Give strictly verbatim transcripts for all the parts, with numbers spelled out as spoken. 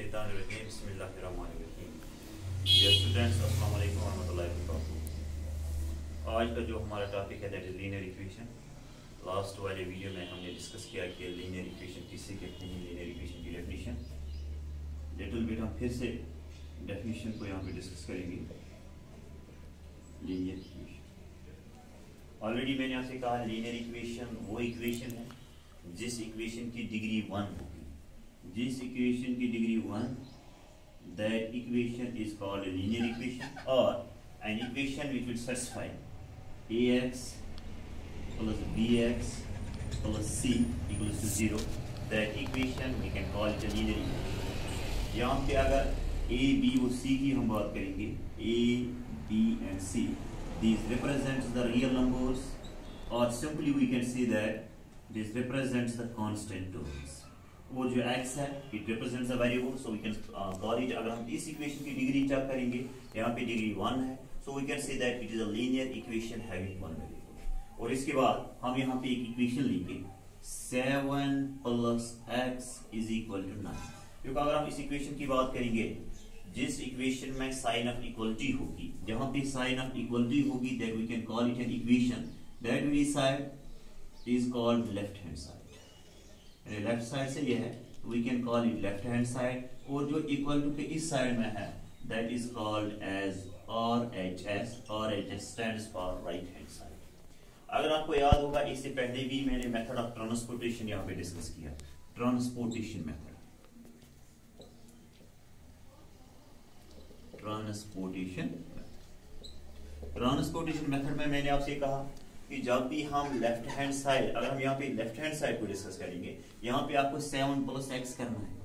मिनशैतानिर्रजीम बिस्मिल्लाहिर्रहमानिर्रहीम। Dear students, अस्सलाम वालेकुम वरहमतुल्लाहि वबरकातुहू। आज का जो हमारा टॉपिक है that is linear equation. Last वाले वीडियो में हमने डिस्कस किया कि लीनियर इक्वेशन किससे कहते हैं, लीनियर इक्वेशन की डेफिनेशन। लिटिल बिट हम फिर से डेफिनेशन को यहाँ पे डिस्कस करेंगे। लीनियर इक्वेशन ऑलरेडी मैंने आपसे कहा, लीनियर इक्वेशन वो इक्वेशन है जिस इक्वेशन की डिग्री वन होगी। जिस इक्वेशन की degree one, that equation is called linear equation, और an equation which will satisfy a x plus b x plus c equals to zero, that equation we can call it linear equation. यहाँ पे अगर A B और सी की हम बात करेंगे, A B and C, these represents the real numbers, or simply we can say that this represents the constant terms। और जो x है it represents the variable, so we can uh, call it, अगर हम इस equation की degree check करेंगे, यहाँ पे डिग्री वन है, so we can say that it is a linear equation having one variable। और इसके बाद हम यहाँ पे एक इक्वेशन लेंगे, seven plus x is equal to nine. क्योंकि अगर हम इस इक्वेशन की बात करेंगे, जिस इक्वेशन में साइन ऑफ इक्वलिटी होगी, जहां पे साइन ऑफ इक्वलिटी होगी, that we can call it an equation that we side is called left hand side. यानी लेफ्ट साइड से ये है, we can call it left hand side, और जो इक्वल टू के इस साइड में है that is called as R H S. R H S stands for right hand side. अगर आपको याद होगा, इससे पहले भी मैंने मेथड ऑफ ट्रांसपोर्टेशन यहाँ पे डिस्कस किया, transportation method. Transportation transportation method में मैंने आपसे कहा कि जब भी हम लेफ्ट हैंड साइड, अगर हम यहाँ पे लेफ्ट हैंड साइड को डिस्कस करेंगे, यहाँ पे आपको सेवन प्लस एक्स करना है।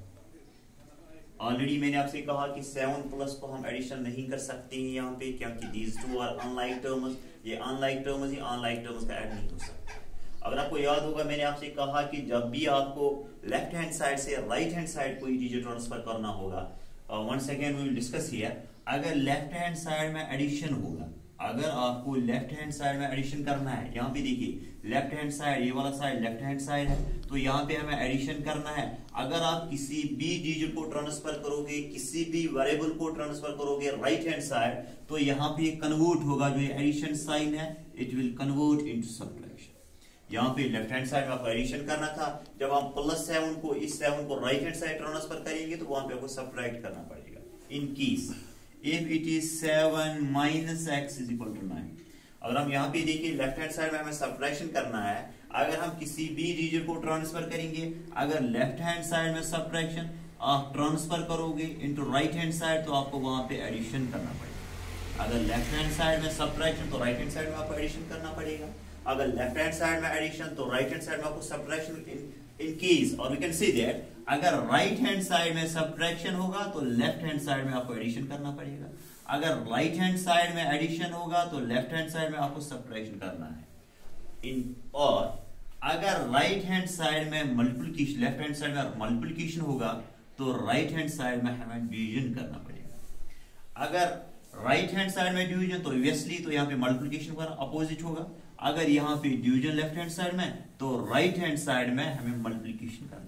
ऑलरेडी मैंने आपसे कहा कि सेवन प्लस को हम एडिशन नहीं कर सकते हैं यहाँ पे, क्योंकि these two are unlike terms. ये अनलाइक टर्म्स, ये अनलाइक टर्म्स का ऐड नहीं हो सकता। अगर आपको याद होगा, मैंने आपसे कहा कि जब भी आपको लेफ्ट हैंड साइड से राइट हैंड साइड कोई चीज ट्रांसफर करना होगा, one second we will discuss here. अगर लेफ्ट हैंड साइड में एडिशन होगा, अगर आपको लेफ्ट हैंड साइड में एडिशन करना है, यहाँ पे देखिए लेफ्ट हैंड साइड, ये वाला साइड लेफ्ट हैंड साइड है, तो यहाँ पे हमें एडिशन करना है। अगर आप किसी भी डिजिट को ट्रांसफर करोगे, किसी भी वेरिएबल को ट्रांसफर करोगे राइट हैंड साइड, तो यहाँ पे कन्वर्ट होगा, जो ये एडिशन साइन है it will convert into subtraction. यहाँ पे लेफ्ट हैंड साइड में आपको एडिशन करना था, जब हम प्लस सेवन को, इस सेवन को राइट हैंड साइड ट्रांसफर करेंगे तो वहां पे आपको सब्ट्रैक्ट करना पड़ेगा। In case if it is seven minus x is equal to nine। अगर हम यहाँ पे देखिए लेफ्ट हैंड साइड में हमें सब्ट्रैक्शन करना है, अगर हम किसी भी डिजिट को ट्रांसफर करेंगे, अगर लेफ्ट हैंड साइड में सब्ट्रैक्शन आप ट्रांसफर करोगे इनटू राइट हैंड साइड, तो आपको वहां पे एडिशन करना पड़ेगा। अगर लेफ्ट हैंड साइड में सब्ट्रैक्शन, तो राइट हैंड साइड में आपको एडिशन करना पड़ेगा। अगर लेफ्ट हैंड साइड में एडिशन, तो राइट हैंड साइड में आपको सब्ट्रैक्शन। इन केस, और वी कैन से दैट अगर राइट हैंड साइड में सब्ट्रैक्शन होगा, तो लेफ्ट हैंड साइड में आपको एडिशन करना पड़ेगा। अगर राइट हैंड साइड में एडिशन होगा, तो लेफ्ट हैंड साइड में आपको सब्ट्रैक्शन करना है। इन और अगर राइट हैंड साइड में मल्टीप्लिकेशन, लेफ्ट हैंड साइड में मल्टीप्लिकेशन होगा, तो राइट हैंड साइड में हमें डिवीजन करना पड़ेगा। अगर राइट हैंड साइड में डिवीजन, तो ऑब्वियसली तो यहाँ पे मल्टीप्लिकेशन का अपोजिट होगा। अगर यहाँ पे डिवीजन लेफ्ट हैंड साइड में, तो राइट हैंड साइड में हमें मल्टीप्लिकेशन करना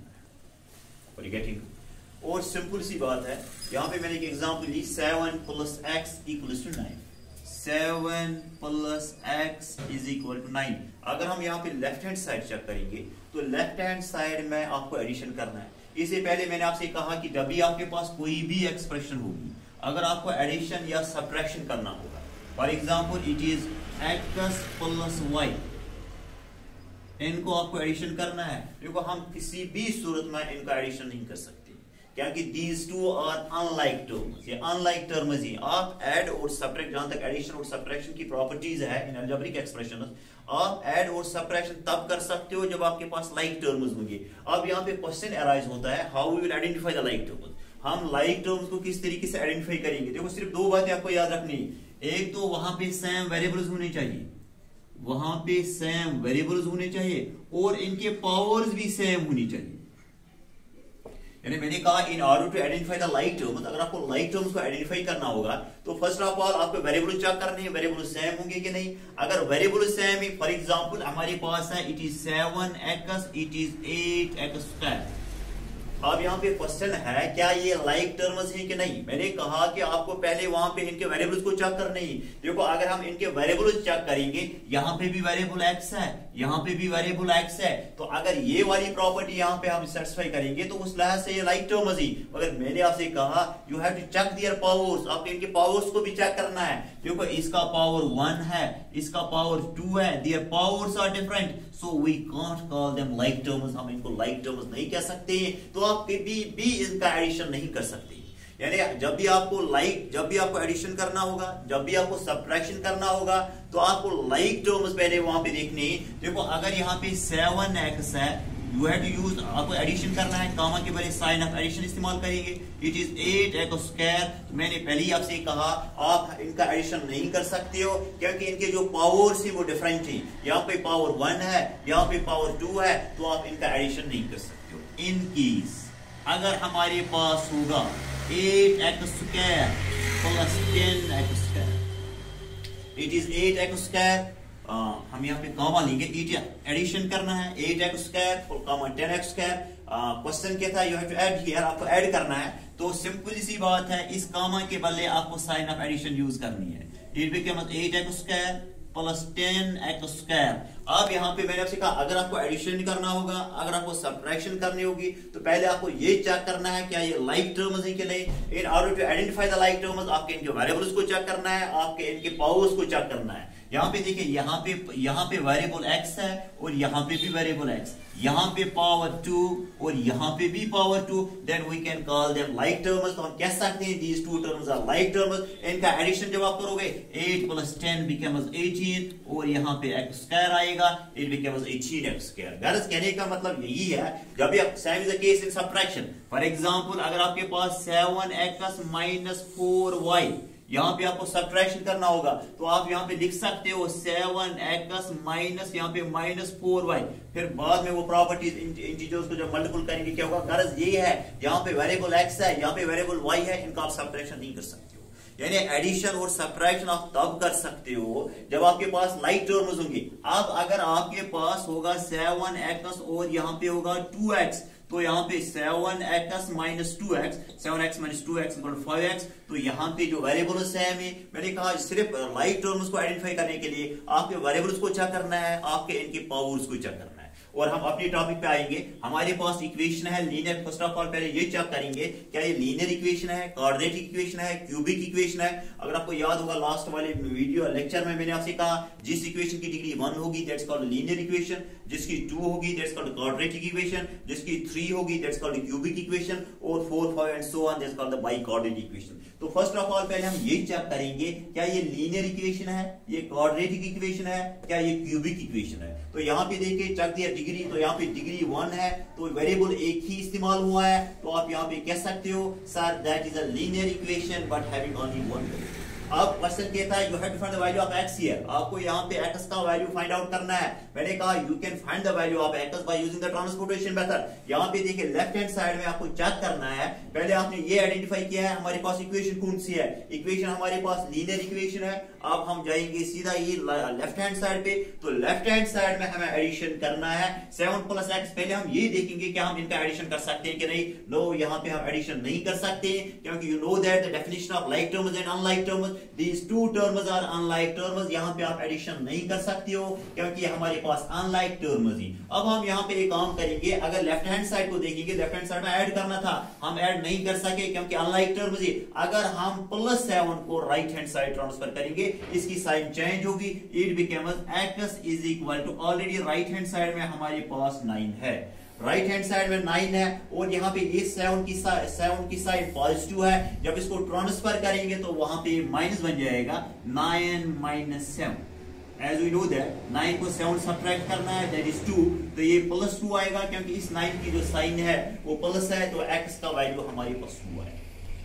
है। गेटिंग? और सिंपल सी बात है, यहाँ पे मैंने एक एग्जांपल ली, seven plus x equals to nine. Seven plus x is equal to nine. अगर हम यहाँ पे लेफ्ट हैंड साइड चेक करेंगे, तो लेफ्ट हैंड साइड में आपको एडिशन करना है। इससे पहले मैंने आपसे कहा कि जब भी आपके पास कोई भी एक्सप्रेशन होगी, अगर आपको एडिशन या सब्ट्रैक्शन करना होगा, for example it is x plus y, इनको आपको एडिशन करना है, क्योंकि हम किसी भी सूरत में इनका एडिशन नहीं कर सकते, क्योंकि these two are unlike terms। ये unlike terms ही आप ऐड और सब्ट्रैक्ट, जहां तक एडिशन और सब्ट्रैक्शन की प्रॉपर्टीज है इन अलजेब्रिक एक्सप्रेशन, आप ऐड और सब्ट्रैक्शन तब कर सकते हो जब आपके पास लाइक टर्म्स होंगे। अब यहाँ पे क्वेश्चन अराइज होता है, how we will identify the like terms. हम लाइक टर्म्स को किस तरीके से आइडेंटिफाई करेंगे? देखो, सिर्फ दो बातें आपको याद रखनी। एक तो वहां पे सेम वेरिएबल्स होने चाहिए, वहां पे सेम वेरिएबल्स होने चाहिए, और इनके पावर्स भी सेम होनी चाहिए। यानी मैंने कहा, in order to identify the like terms, अगर आपको लाइक टर्म्स को आइडेंटिफाई करना होगा, तो फर्स्ट ऑफ ऑल आपको वेरिएबल चेक करने हैं, वेरिएबल सेम होंगे कि नहीं। अगर वेरिएबल सेम है, फॉर एग्जांपल हमारे पास है it is seven x, it is eight x square, अब यहाँ पे क्वेश्चन है क्या ये लाइक टर्म्स हैं कि नहीं। मैंने कहा कि आपको पहले वहां पे इनके वेरिएबल्स को चेक करना ही। देखो अगर हम इनके वेरिएबल्स चेक करेंगे, यहाँ पे भी वेरिएबल एक्स है, यहाँ पे भी वेरिएबल एक्स है, तो अगर ये वाली प्रॉपर्टी यहाँ पे हम सेटिस्फाई करेंगे तो उस लिहाज से ये लाइक टर्म्स ही। मगर मैंने आपसे कहा you have to check their powers, आपको इनके पावर्स को भी चेक करना है। देखो इसका पावर वन है, इसका पावर टू है, their powers are different, so we can't call them like terms, हम इनको लाइक टर्म्स नहीं कह सकते, तो आप कभी भी इनका एडिशन नहीं कर सकते। यानी जब भी आपको लाइक जब भी आपको एडिशन करना होगा, जब भी आपको सब्ट्रैक्शन करना होगा, तो आपको लाइक टर्म्स पहले वहां पे देखने। देखो अगर यहाँ पे सेवन एक्स है, यू हैव टू यूज, आपको एडिशन करना है, कामा के बजाय साइन ऑफ एडिशन इस्तेमाल करेंगे, it is eight x square. तो मैंने पहले ही आपसे कहा आप इनका एडिशन नहीं कर सकते हो क्योंकि इनके जो पावर्स है वो डिफरेंट है। यहाँ पे पावर वन है, यहाँ पे पावर टू है, तो आप इनका एडिशन नहीं कर सकते हो। इन केस अगर हमारे पास होगा eight x square plus ten x square, it is eight x square, हम यहाँ पे कामा लेंगे, एडिशन करना है eight x square comma ten x square. Question क्या था, you have to add here, आपको ऐड करना है। तो सिंपल सी बात है, इस कामा के बदले आपको साइन ऑफ एडिशन यूज करनी है। It becomes eight x square plus ten x square. अब यहाँ पे मैंने आपसे कहा अगर आपको एडिशन करना होगा, अगर आपको सब्ट्रैक्शन करनी होगी, तो पहले आपको ये चेक करना है क्या ये लाइक टर्म्स है कि नहीं। In order to identify the like terms, आपके इनके वेरिएबल्स को चेक करना है, आपके इनके पावर्स को चेक करना है। यहाँ पे देखिए, यहाँ पे यहाँ पे वेरिएबल एक्स है और यहाँ पे भी वेरिएबल एक्स, यहाँ पे पावर टू और यहाँ पे भी power two, then we can call them like terms. तो हम कह सकते हैं these two terms are like terms. इनका एडिशन जब आप करोगे eight plus ten becomes eighteen और यहाँ पे एक्स स्क्वायर आएगा, it becomes eighteen x square. Girls कहने का मतलब यही है, जब भी आप same is the case in subtraction, for example अगर आपके पास seven x minus four Y, यहाँ पे आपको सब्ट्रैक्शन करना होगा, तो आप यहाँ पे लिख सकते हो सेवन एक्स माइनस यहाँ पे माइनस फोर वाई, फिर बाद में वो प्रॉपर्टीज इंटीजर्स को जब मल्टीपल करेंगे क्या होगा। गर्ज ये है, यहाँ पे वेरिएबल एक्स है, यहाँ पे वेरिएबल वाई है, इनका आप सब्ट्रैक्शन नहीं कर सकते हो। यानी एडिशन और सब्ट्रैक्शन आप तब कर सकते हो जब आपके पास लाइक टर्म्स होंगे। अब अगर आपके पास होगा सेवन एक्स और यहाँ पे होगा टू एक्स, तो यहाँ पे seven x minus two x, seven x minus two x equal five x, तो यहाँ पे जो वेरिएबल सेम है। मैंने कहा सिर्फ लाइक टर्म्स को आइडेंटिफाई करने के लिए आपके वेरिएबल्स को चेक करना है, आपके इनके पावर्स को चेक करना है। और हम अपने टॉपिक पे आएंगे, हमारे पास इक्वेशन है लीनियर। फर्स्ट ऑफ ऑल पहले ये चेक करेंगे क्या ये लीनियर इक्वेशन है, क्वाड्रेटिक इक्वेशन है, क्यूबिक इक्वेशन है। अगर आपको याद होगा लास्ट वाले वीडियो लेक्चर में मैंने आपसे कहा जिस इक्वेशन की डिग्री वन होगी दैट्स कॉल्ड लीनियर इक्वेशन, जिसकी टू होगी दैट्स कॉल्ड क्वाड्रेटिक इक्वेशन, जिसकी थ्री होगी दैट्स कॉल्ड क्यूबिक इक्वेशन, और four five and so on that's called the biquadratic equation. तो फर्स्ट ऑफ ऑल पहले हम ये चेक करेंगे क्या ये लीनियर इक्वेशन है, ये क्वाड्रेटिक इक्वेशन है, क्या ये क्यूबिक इक्वेशन है। तो यहाँ पे देखिए चेक दिया डिग्री, तो यहाँ पे डिग्री वन है, तो वेरिएबल एक ही इस्तेमाल हुआ है, तो आप यहाँ पे कह सकते हो sir that is a linear equation but having only one. अब क्वेश्चन क्या था, you have to find the value of x here, आपको यहाँ पे एक्स का वैल्यू फाइंड आउट करना है। मैंने कहा you can find the value of x by using the transportation method. यहाँ पे देखिए लेफ्ट हैंड साइड में आपको चेक करना है, पहले आपने ये आइडेंटिफाई किया है हमारे पास इक्वेशन कौन सी है, इक्वेशन हमारे पास लीनियर इक्वेशन है। अब हम जाएंगे सीधा ये लेफ्ट हैंड साइड पे, तो लेफ्ट हैंड साइड में हमें एडिशन करना है सेवन प्लस एक्स। पहले हम ये देखेंगे कि हम इनका एडिशन कर सकते हैं कि नहीं। नो, यहाँ पे हम एडिशन नहीं कर सकते क्योंकि you know that the definition of like terms and unlike terms, these two terms are unlike terms. यहाँ पे आप एडिशन नहीं कर सकते हो क्योंकि हमारे पास अनलाइक टर्म्स ही। अब हम यहाँ पे एक काम करेंगे, अगर लेफ्ट हैंड साइड को देखेंगे, लेफ्ट हैंड साइड में ऐड करना था, हम ऐड नहीं कर सके क्योंकि अनलाइक टर्म्स ही। अगर हम प्लस सेवन को राइट हैंड साइड ट्रांसफर करेंगे, इसकी साइन चेंज होगी, it becomes x is equal to, already right hand side में हमारे पास नाइन है, राइट हैंड साइड में नाइन है, और यहाँ पे ये सेवन की सेवन की साइड पॉजिटिव है। जब इसको ट्रांसफर करेंगे तो वहां पे माइनस बन जाएगा, nine minus seven. As we know that nine को सेवन सब्ट्रैक्ट करना है, दैट इज टू, तो ये प्लस टू आएगा क्योंकि इस नाइन की जो साइन है वो प्लस है, तो एक्स का वैल्यू हमारे पास टू है।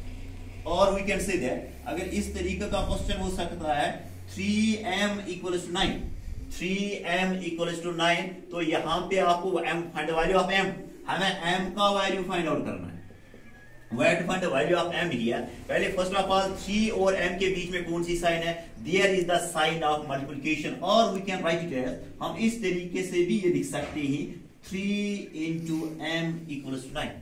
और वी कैन से दैट अगर इस तरीके का क्वेश्चन हो सकता है three m equals to nine, three m equals to nine, तो यहाँ पे आपको m find value of m, हमें m का वैल्यू फाइंड आउट करना है। Where to find the value of m here? पहले फर्स्ट ऑफ ऑल थ्री और m के बीच में कौन सी साइन है, there is the sign of multiplication, और we can write it as, हम इस तरीके से भी ये लिख सकते हैं three into m equals to nine,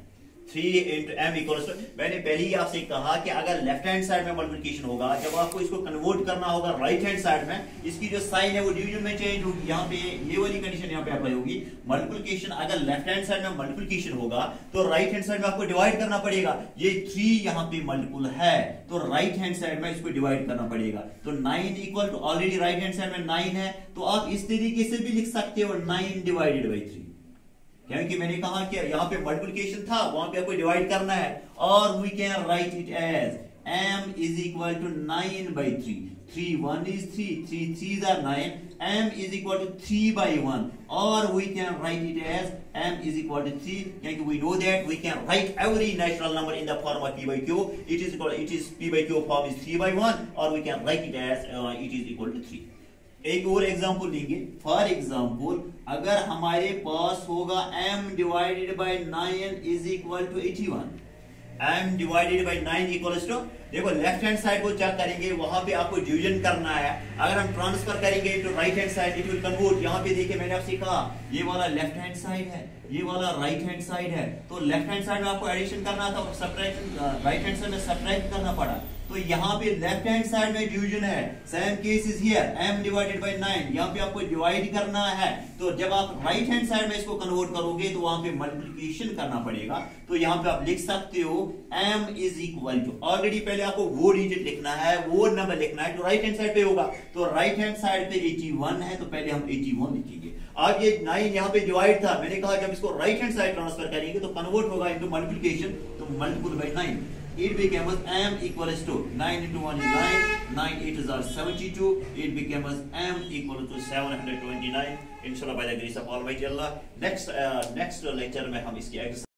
three into m equals to, मैंने पहले ही आपसे कहा कि अगर लेफ्ट हैंड साइड में मल्टीप्लिकेशन होगा, जब आपको इसको कन्वर्ट करना होगा राइट हैंड साइड में, इसकी जो साइन है वो डिवीजन में चेंज होगी। यहाँ पे ये वाली कंडीशन यहाँ पे अप्लाई होगी। मल्टीप्लिकेशन अगर लेफ्ट हैंड साइड में मल्टीप्लिकेशन होगा तो राइट हैंड साइड में आपको डिवाइड करना पड़ेगा। ये थ्री यहाँ पे मल्टीपल है तो राइट हैंड साइड में इसको डिवाइड करना पड़ेगा। तो nine equal to, already right hand side में नाइन है तो आप इस तरीके से भी लिख सकते हो नाइन डिवाइडेड बाई थ्री, क्योंकि मैंने कहा कि यहाँ पे मल्टीप्लिकेशन था, वहां पे आपको डिवाइड करना है। और we can write it as m is equal to nine by three, three one is three, three three are nine, m is equal to three by one, और we can write it as m is equal to three, क्योंकि we know that we can write every natural number in the form of p by q, it is equal it is p by q form is three by one, और we can write it as it is equal to three. एक और example लेंगे। For example अगर हमारे पास होगा m divided by nine is equal to eighty one, m divided by nine equals to, देखो left hand side को check करेंगे, वहां पे आपको डिवीजन करना है। अगर हम ट्रांसफर करेंगे to right hand side it will convert. यहाँ पे देखिए मैंने आपसे कहा ये वाला लेफ्ट हैंड साइड है, ये वाला राइट हैंड साइड है, तो लेफ्ट हैंड साइड में आपको एडिशन करना था, सब्ट्रैक्शन राइट हैंड साइड में सब्ट्रैक्ट करना पड़ा। तो यहाँ पे लेफ्ट हैंड साइड में डिवीजन है, same case is here, m divided by nine, यहाँ पे आपको डिवाइड करना है। तो जब आप राइट हैंड साइड में इसको कन्वर्ट करोगे तो वहां पे मल्टीप्लिकेशन करना पड़ेगा। तो यहाँ पे आप लिख सकते हो m is equal to, already पहले आपको वो डिजिट लिखना है, वो नंबर लिखना है जो राइट हैंड साइड पे होगा। तो राइट हैंड साइड पे एटी वन है तो पहले हम एटी वन लिखेंगे। अब ये नाइन यहाँ पे डिवाइड था, मैंने कहा जब इसको राइट हैंड साइड ट्रांसफर करेंगे तो कन्वर्ट होगा इनटू मल्टीप्लिकेशन, तो multiple by nine, it becomes m equals to nine into one is nine, nine eights are seventy-two, it becomes m equal to seven hundred twenty-nine, inshallah by the grace of Almighty Allah। next uh, next lecture में हम इसकी